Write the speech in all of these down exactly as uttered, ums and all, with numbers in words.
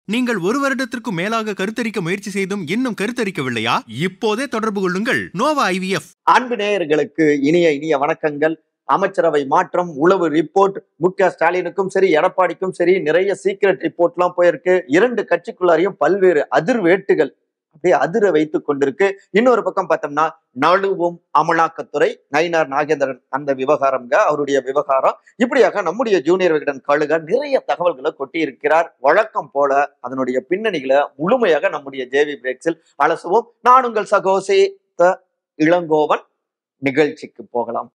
நீங்கள் ஒரு வருடத்திற்கு மேலாக கருத்தரிக்க முயற்சி செய்தும் இன்னும் கருத்தரிக்கவில்லையா? இப்போதே தொடர்பு கொள்ளுங்கள் நோவா ஐ வி எஃப். அன்பு நேயர்களுக்கு இனிய இனிய வணக்கங்கள். அமைச்சரவை மாற்றம், உளவு ரிப்போர்ட், மு க ஸ்டாலினுக்கும் சரி எடப்பாடிக்கும் சரி நிறைய சீக்ரெட் ரிப்போர்ட் எல்லாம் போயிருக்கு. இரண்டு கட்சிக்குள்ளாரையும் பல்வேறு அதிர்வேட்டுகள் அப்படியே அதிர வைத்துக் கொண்டிருக்கு. இன்னொரு பக்கம் பார்த்தோம்னா நழுவும் அமலாக்கத்துறை, நயினார் நாகேந்திரன் அந்த விவகாரம்ங்க, அவருடைய விவகாரம். இப்படியாக நம்முடைய ஜூனியர் விகடன் கழுக நிறைய தகவல்களை கொட்டி இருக்கிறார். வழக்கம் போல அதனுடைய பின்னணிகளை முழுமையாக நம்முடைய ஜேவி பிரேக்ஸில் அலசுவோம். நான் உங்கள் சகோசி த இளங்கோவன். நிகழ்ச்சிக்கு போகலாம்.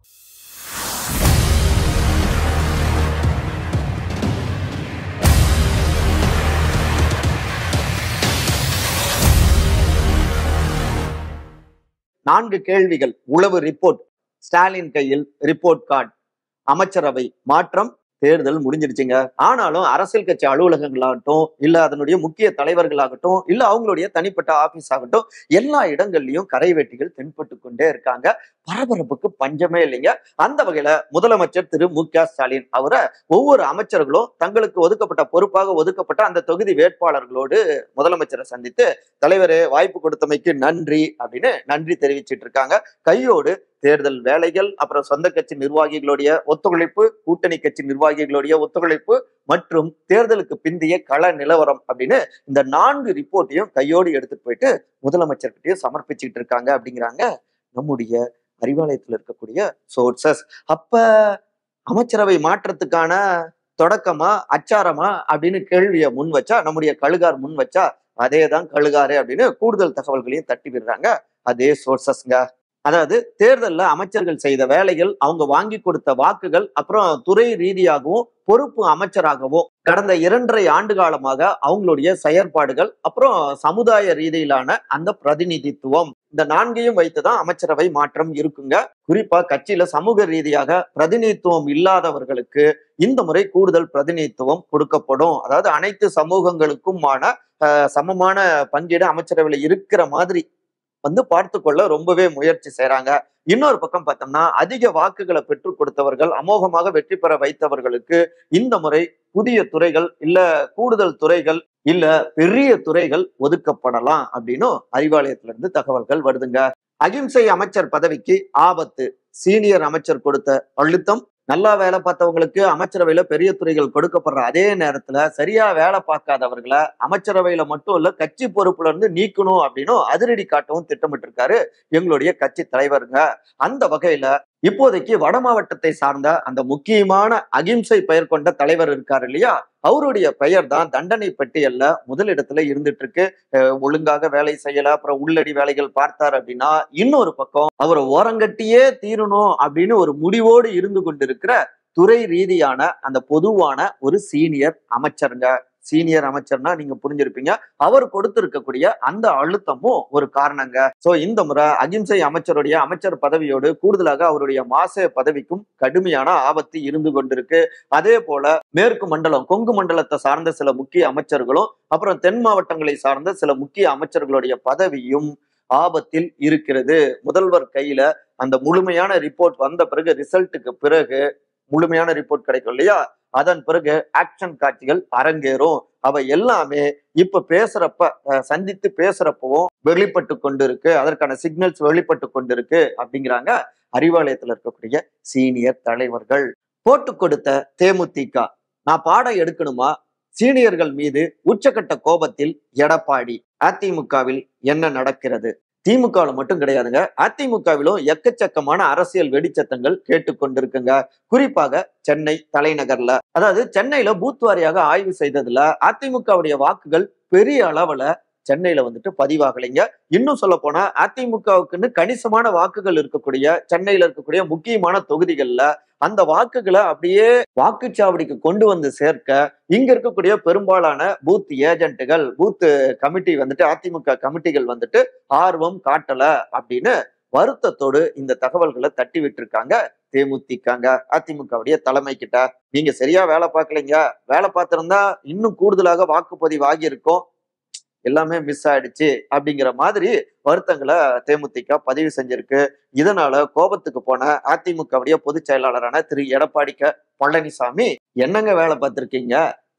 நான்கு கேள்விகள். உளவு ரிப்போர்ட், ஸ்டாலின் கையில் ரிப்போர்ட் கார்டு, அமைச்சரவை மாற்றம், தேர்தல் முடிஞ்சிடுச்சுங்க. ஆனாலும் அரசியல் கட்சி அலுவலகங்களாகட்டும், இல்ல அதனுடைய முக்கிய தலைவர்களாகட்டும், இல்ல அவங்களுடைய தனிப்பட்ட ஆபீஸ் ஆகட்டும், எல்லா இடங்கள்லயும் கரைவேட்டிகள் தென்பட்டு கொண்டே இருக்காங்க. பரபரப்புக்கு பஞ்சமே இல்லைங்க. அந்த வகையில முதலமைச்சர் திரு மு க ஸ்டாலின் அவரை ஒவ்வொரு அமைச்சர்களும் தங்களுக்கு ஒதுக்கப்பட்ட பொறுப்பாக ஒதுக்கப்பட்ட அந்த தொகுதி வேட்பாளர்களோடு முதலமைச்சரை சந்தித்து, தலைவரே வாய்ப்பு கொடுத்தமைக்கு நன்றி அப்படின்னு நன்றி தெரிவிச்சிட்டு இருக்காங்க. கையோடு தேர்தல் வேலைகள், அப்புறம் சொந்த கட்சி நிர்வாகிகளுடைய ஒத்துழைப்பு, கூட்டணி கட்சி நிர்வாகிகளுடைய ஒத்துழைப்பு மற்றும் தேர்தலுக்கு பிந்தைய கள நிலவரம் அப்படின்னு இந்த நான்கு ரிப்போர்ட்டையும் கையோடு எடுத்துட்டு போயிட்டு முதலமைச்சர்கிட்டயும் சமர்ப்பிச்சுட்டு இருக்காங்க அப்படிங்கிறாங்க நம்முடைய அறிவாலயத்தில் இருக்கக்கூடிய சோர்சஸ். அப்ப அமைச்சரவை மாற்றத்துக்கான தொடக்கமா அச்சாரமா அப்படின்னு கேள்வியை முன் வச்சா நம்முடைய கழுகார் முன் வச்சா அதேதான் கழுகாரு அப்படின்னு கூடுதல் தகவல்களையும் தட்டி விடுறாங்க அதே சோர்சஸ்ங்க. அதாவது தேர்தல்ல அமைச்சர்கள் செய்த வேலைகள், அவங்க வாங்கி கொடுத்த வாக்குகள், அப்புறம் துறை ரீதியாகவும் பொறுப்பு அமைச்சராகவும் கடந்த இரண்டரை ஆண்டு காலமாக அவங்களுடைய செயற்பாடுகள், அப்புறம் சமுதாய ரீதியிலான அந்த பிரதிநிதித்துவம், இந்த நான்கையும் வைத்துதான் அமைச்சரவை மாற்றம் இருக்குங்க. குறிப்பா கட்சியில சமூக ரீதியாக பிரதிநிதித்துவம் இல்லாதவர்களுக்கு இந்த முறை கூடுதல் பிரதிநிதித்துவம் கொடுக்கப்படும். அதாவது அனைத்து சமூகங்களுக்குமான அஹ் சமமான பங்கீடு அமைச்சரவையில இருக்கிற மாதிரி வந்து பார்த்து கொள்ள ரொம்பவே முயற்சி செய்யறாங்க. இன்னொரு பக்கம் பார்த்தோம்னா அதிக வாக்குகளை பெற்றுக் கொடுத்தவர்கள், அமோகமாக வெற்றி பெற வைத்தவர்களுக்கு இந்த முறை புதிய துறைகள் இல்ல கூடுதல் துறைகள் இல்ல பெரிய துறைகள் ஒதுக்கப்படலாம் அப்படின்னு அறிவாலயத்துல இருந்து தகவல்கள் வருதுங்க. அகிம்சை அமைச்சர் பதவிக்கு ஆபத்து, சீனியர் அமைச்சர் கொடுத்த அழுத்தம். நல்லா வேலை பார்த்தவங்களுக்கு அமைச்சரவையில பெரிய துறைகள் கொடுக்கப்படுற அதே நேரத்துல சரியா வேலை பார்க்காதவர்களை அமைச்சரவையில மட்டும் இல்ல கட்சி பொறுப்புல இருந்து நீக்கணும் அப்படின்னு அதிரடி காட்டவும் திட்டமிட்டு இருக்காரு எங்களுடைய கட்சி தலைவருங்க. அந்த வகையில இப்போதைக்கு வட மாவட்டத்தை சார்ந்த அந்த முக்கியமான அகிம்சை பெயர் கொண்ட தலைவர் இருக்காரு இல்லையா, அவருடைய பெயர் தான் தண்டனை பட்டியல்ல முதலிடத்துல இருந்துட்டு இருக்கு. ஒழுங்காக வேலை செய்யல, அப்புறம் உள்ளடி வேலைகள் பார்த்தார் அப்படின்னா இன்னொரு பக்கம் அவரை ஓரங்கட்டியே தீரணும் அப்படின்னு ஒரு முடிவோடு இருந்து கொண்டிருக்கிற துறை ரீதியான அந்த பொதுவான ஒரு சீனியர் அமைச்சருங்க. சீனியர் அமைச்சர்னா நீங்க புரிஞ்சிருப்பீங்க, அவர் கொடுத்திருக்கக்கூடிய அந்த அழுத்தமும் ஒரு காரணங்க. சோ இந்த முறை அகிம்சை அமைச்சருடைய அமைச்சர் பதவியோடு கூடுதலாக அவருடைய மாச பதவிக்கும் கடுமையான ஆபத்து இருந்து கொண்டிருக்கு. அதே போல மேற்கு மண்டலம், கொங்கு மண்டலத்தை சார்ந்த சில முக்கிய அமைச்சர்களும், அப்புறம் தென் மாவட்டங்களை சார்ந்த சில முக்கிய அமைச்சர்களுடைய பதவியும் ஆபத்தில் இருக்கிறது. முதல்வர் கையில அந்த முழுமையான ரிப்போர்ட் வந்த பிறகு, ரிசல்ட்டுக்கு பிறகு முழுமையான ரிப்போர்ட் கிடைக்கும் இல்லையா, அதன் பிறகு ஆக்ஷன் காட்சிகள் அரங்கேறும். அவை எல்லாமே இப்ப பேசுறப்ப சந்தித்து பேசுறப்பவும் வெளிப்பட்டு கொண்டிருக்கு, அதற்கான சிக்னல்ஸ் வெளிப்பட்டு கொண்டிருக்கு அப்படிங்கிறாங்க அறிவாலயத்துல இருக்கக்கூடிய சீனியர் தலைவர்கள். போட்டு கொடுத்த தே மு தி க, நான் பாடம் எடுக்கணுமா, சீனியர்கள் மீது உச்சக்கட்ட கோபத்தில் எடப்பாடி. அதிமுகவில் என்ன நடக்கிறது? திமுகவில் மட்டும் கிடையாதுங்க, அதிமுகவிலும் எக்கச்சக்கமான அரசியல் வெடிச்சத்தங்கள் கேட்டுக்கொண்டிருக்குங்க. குறிப்பாக சென்னை தலைநகர்ல, அதாவது சென்னையில பூத் வாரியாக ஆய்வு செய்ததுல அதிமுகவுடைய வாக்குகள் பெரிய அளவுல சென்னையில வந்துட்டு பதிவாகலைங்க. இன்னும் சொல்ல போனா அதிமுகவுக்குன்னு கணிசமான வாக்குகள் இருக்கக்கூடிய சென்னையில இருக்கக்கூடிய முக்கியமான தொகுதிகள்ல அந்த வாக்குகளை அப்படியே வாக்குச்சாவடிக்கு கொண்டு வந்து சேர்க்க இங்க இருக்கக்கூடிய பெரும்பாலான பூத் ஏஜென்ட்டுகள், பூத் கமிட்டி வந்துட்டு அதிமுக கமிட்டிகள் வந்துட்டு ஆர்வம் காட்டல அப்படின்னு வருத்தத்தோடு இந்த தகவல்களை தட்டி விட்டுருக்காங்க தே மு தி க. அதிமுகவுடைய தலைமை கிட்ட, நீங்க சரியா வேலை பார்க்கலைங்க, வேலை பார்த்திருந்தா இன்னும் கூடுதலாக வாக்குப்பதிவு ஆகியிருக்கும், எல்லாமே மிஸ் ஆயிடுச்சு அப்படிங்கிற மாதிரி வருத்தங்களை தே மு தி க பதிவு செஞ்சிருக்கு. இதனால கோபத்துக்கு போன அதிமுகவுடைய பொதுச் செயலாளரான திரு எடப்பாடி கே பழனிசாமி, என்னங்க வேலை பார்த்திருக்கீங்க,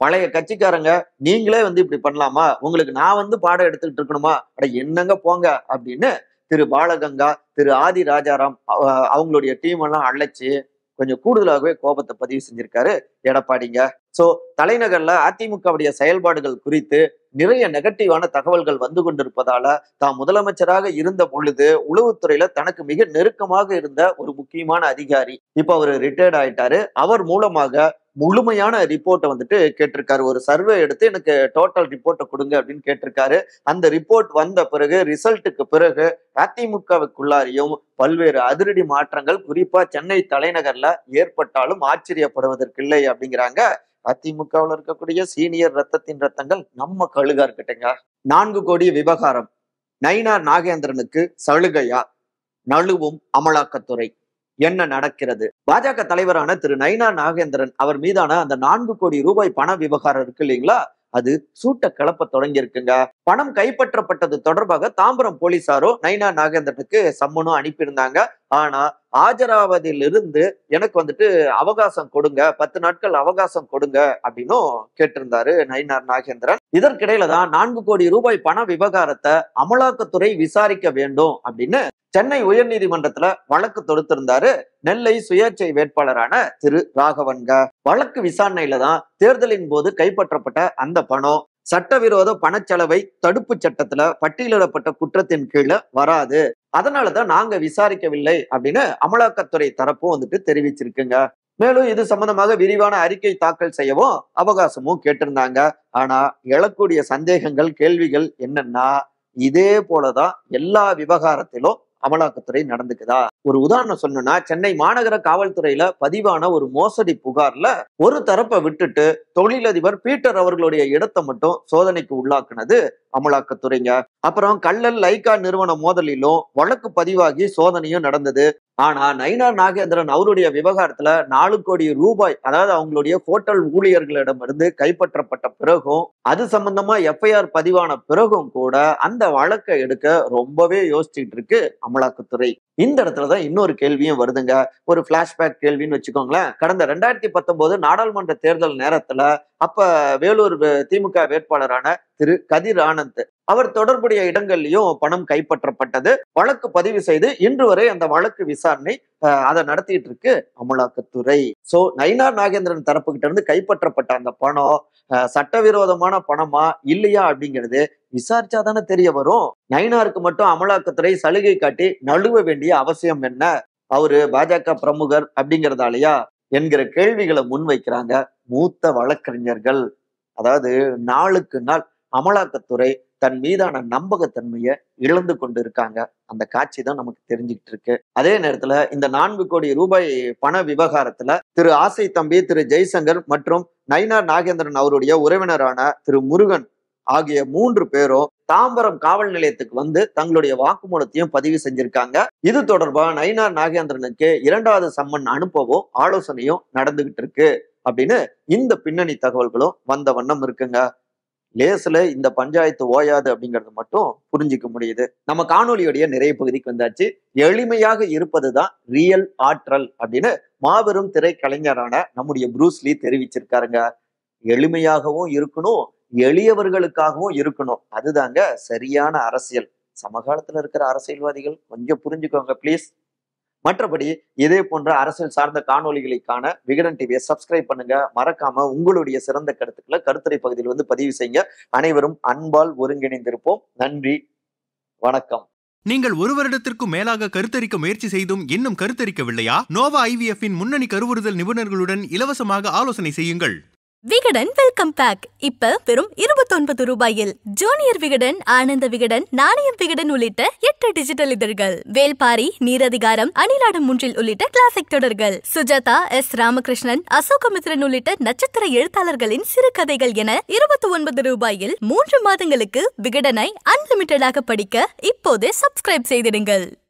பழைய கட்சிக்காரங்க நீங்களே வந்து இப்படி பண்ணலாமா, உங்களுக்கு நான் வந்து பாடம் எடுத்துக்கிட்டு இருக்கணுமா, அட என்னங்க போங்க அப்படின்னு திரு பாலகங்கா, திரு ஆதி ராஜாராம் அவ- அவங்களுடைய டீம் எல்லாம் அழைச்சு கொஞ்சம் கூடுதலாகவே கோபத்தை பதிவு செஞ்சிருக்காரு எடப்பாடிங்க. சோ தலைநகர்ல அதிமுகவுடைய செயல்பாடுகள் குறித்து நிறைய நெகட்டிவான தகவல்கள் வந்து கொண்டிருப்பதால தான் முதலமைச்சராக இருந்த பொழுது உளவுத்துறையில தனக்கு மிக நெருக்கமாக இருந்த ஒரு முக்கியமான அதிகாரி இப்ப அவர் ரிட்டையர்ட் ஆயிட்டாரு. அவர் மூலமாக முழுமையான ரிப்போர்ட்டை வந்துட்டு கேட்டிருக்காரு. ஒரு சர்வே எடுத்து எனக்கு டோட்டல் ரிப்போர்ட்டை கொடுங்க அப்படின்னு கேட்டிருக்காரு. அந்த ரிப்போர்ட் வந்த பிறகு ரிசல்ட்டுக்கு பிறகு அதிமுகவுக்குள்ளாரையும் பல்வேறு அதிரடி மாற்றங்கள் குறிப்பா சென்னை தலைநகர்ல ஏற்பட்டாலும் ஆச்சரியப்படுவதற்கில்லை அப்படிங்கிறாங்க அதிமுகவில் இருக்கக்கூடிய சீனியர் ரத்தத்தின் ரத்தங்கள் நம்ம கழுகா இருக்கட்டுங்க. நான்கு கோடி விவகாரம், நயினார் நாகேந்திரனுக்கு சலுகையா, நழுவும் அமலாக்கத்துறை, என்ன நடக்கிறது? பாஜக தலைவரான திரு நயினார் நாகேந்திரன் அவர் மீதான அந்த நான்கு கோடி ரூபாய் பண விவகாரம் இருக்கு இல்லைங்களா, அது சூட்ட கிளப்ப தொடங்கி இருக்குங்க. பணம் கைப்பற்றப்பட்டது தொடர்பாக தாம்பரம் போலீசாரோ நயினார் நாகேந்திரனுக்கு சம்மனும் அனுப்பியிருந்தாங்க. ஆனா ஆஜராவதிலிருந்து எனக்கு வந்துட்டு அவகாசம் கொடுங்க, பத்து நாட்கள் அவகாசம் கொடுங்க அப்படின்னும் கேட்டிருந்தாரு நயினார் நாகேந்திரன். இதற்கிடையில தான் நான்கு கோடி ரூபாய் பண விவகாரத்தை அமலாக்கத்துறை விசாரிக்க வேண்டும் அப்படின்னு சென்னை உயர்நீதிமன்றத்துல வழக்கு தொடுத்திருந்தாரு நெல்லை சுயேட்சை வேட்பாளரான திரு ராகவன்க. வழக்கு விசாரணையில தான் தேர்தலின் போது கைப்பற்றப்பட்ட அந்த பணம் சட்டவிரோத பணச்செலவை தடுப்பு சட்டத்துல பட்டியலிடப்பட்ட குற்றத்தின் கீழே வராது, அதனாலதான் நாங்க விசாரிக்கவில்லை அப்படின்னு அமலாக்கத்துறை தரப்பும் வந்துட்டு தெரிவிச்சிருக்குங்க. மேலும் இது சம்பந்தமாக விரிவான அறிக்கை தாக்கல் செய்யவும் அவகாசமும் கேட்டிருந்தாங்க. ஆனா எழக்கூடிய சந்தேகங்கள், கேள்விகள் என்னன்னா, இதே போலதான் எல்லா விவகாரத்திலும் அமலாக்கத்துறை நடந்துக்குதா? ஒரு உதாரணம் சொன்னா, சென்னை மாநகர காவல்துறையில பதிவான ஒரு மோசடி புகார்ல ஒரு தரப்பை விட்டுட்டு தொழிலதிபர் பீட்டர் அவர்களுடைய இடத்தை மட்டும் சோதனைக்கு உள்ளாக்குனது அமலாக்கத்துறைங்க. அப்புறம் கள்ளல் லைகா நிறுவன மோதலிலும் வழக்கு பதிவாகி சோதனையும் நடந்தது. ஆனா நயினார் நாகேந்திரன் அவருடைய விவகாரத்துல நாலு கோடி ரூபாய், அதாவது அவங்களுடைய ஹோட்டல் ஊழியர்களிடமிருந்து கைப்பற்றப்பட்ட பிறகும் அது சம்பந்தமா எஃப்ஐஆர் பதிவான பிறகும் கூட அந்த வழக்கை எடுக்க ரொம்பவே யோசிச்சுட்டு இருக்கு அமலாக்கத்துறை. இந்த இடத்துலதான் இன்னொரு கேள்வியும் வருதுங்க. ஒரு பிளாஷ்பேக் கேள்வின்னு வச்சுக்கோங்களேன். கடந்த ரெண்டாயிரத்தி பத்தொன்பது நாடாளுமன்ற தேர்தல் நேரத்துல அப்ப வேலூர் திமுக வேட்பாளரான திரு கதிர் ஆனந்த் அவர் தொடர்புடைய இடங்கள்லயும் பணம் கைப்பற்றப்பட்டது. வழக்கு பதிவு செய்து இன்று வரை அந்த வழக்கு விசாரணை அதை நடத்திட்டு இருக்கு அமலாக்கத்துறை. சோ நயினார் நாகேந்திரன் தரப்புகிட்ட இருந்து கைப்பற்றப்பட்ட அந்த பணம் சட்டவிரோதமான பணமா இல்லையா அப்படிங்கிறது விசாரிச்சாதானே தெரிய வரும். நயினாருக்கு மட்டும் அமலாக்கத்துறை சலுகை காட்டி நழுவ வேண்டிய அவசியம் என்ன? அவரு பாஜக பிரமுகர் அப்படிங்கிறதாலயா என்கிற கேள்விகளை முன்வைக்கிறாங்க மூத்த வழக்கறிஞர்கள். அதாவது நாளுக்கு நாள் அமலாக்கத்துறை தன் மீதான நம்பகத்தன்மையை இழந்து கொண்டு இருக்காங்க. அந்த காட்சி தான் நமக்கு தெரிஞ்சுக்கிட்டு இருக்கு. அதே நேரத்துல இந்த நான்கு கோடி ரூபாய் பண விவகாரத்துல திரு ஆசை தம்பி, திரு ஜெய்சங்கர் மற்றும் நயினார் நாகேந்திரன் அவருடைய உறவினரான திரு முருகன் ஆகிய மூன்று பேரும் தாம்பரம் காவல் நிலையத்துக்கு வந்து தங்களுடைய வாக்குமூலத்தையும் பதிவு செஞ்சிருக்காங்க. இது தொடர்பா நயினார் நாகேந்திரனுக்கு இரண்டாவது சம்மன் அனுப்பவும் ஆலோசனையும் நடந்துகிட்டு இருக்கு அப்படின்னு இந்த பின்னணி தகவல்களும் வந்த வண்ணம் இருக்குங்க. லேசுல இந்த பஞ்சாயத்து ஓயாது அப்படிங்கிறது மட்டும் புரிஞ்சிக்க முடியுது. நம்ம காணொலியுடைய நிறைய பகுதிக்கு வந்தாச்சு. எளிமையாக இருப்பதுதான் ரியல் ஆற்றல் அப்படின்னு மாபெரும் திரைக்கலைஞரான நம்முடைய ப்ரூஸ்லி தெரிவிச்சிருக்காருங்க. எளிமையாகவும் இருக்கணும், எளியவர்களுக்காகவும் இருக்கணும். அதுதாங்க சரியான அரசியல். சமகாலத்துல இருக்கிற அரசியல்வாதிகள் கொஞ்சம் புரிஞ்சுக்கோங்க பிளீஸ். மற்றபடி இதே போன்ற அரசியல் சார்ந்த காணொலிகளுக்கான விகடன் டிவியை சப்ஸ்கிரைப் பண்ணுங்க. மறக்காம உங்களுடைய சிறந்த கருத்துக்களை கருத்துரை பகுதியில் வந்து பதிவு செய்யுங்க. அனைவரும் அன்பால் ஒருங்கிணைந்திருப்போம். நன்றி, வணக்கம். நீங்கள் ஒரு வருடத்திற்கும் மேலாக கருத்தரிக்க முயற்சி செய்தும் இன்னும் கருத்தரிக்கவில்லையா? நோவா ஐவிஎஃப்-இன் முன்னணி கருவுறுதல் நிபுணர்களுடன் இலவசமாக ஆலோசனை செய்யுங்கள். விகடன் வெல்கம் பேக் இப்ப வெறும் இருபத்தி ஒன்பது ரூபாயில் ஜூனியர் விகடன், ஆனந்த விகடன், நாணயம் விகடன் உள்ளிட்ட எட்டு டிஜிட்டல் இதழ்கள், வேல்பாரி, நீரதிகாரம், அணிலாடும் முன்றில் உள்ளிட்ட கிளாசிக் தொடர்கள், சுஜாதா, எஸ் ராமகிருஷ்ணன், அசோகமித்ரன் உள்ளிட்ட நட்சத்திர எழுத்தாளர்களின் சிறுகதைகள் என இருபத்தி ஒன்பது ரூபாயில் மூன்று மாதங்களுக்கு விகடனை அன்லிமிட்டடாக படிக்க இப்போதே சப்ஸ்கிரைப் செய்திடுங்கள்.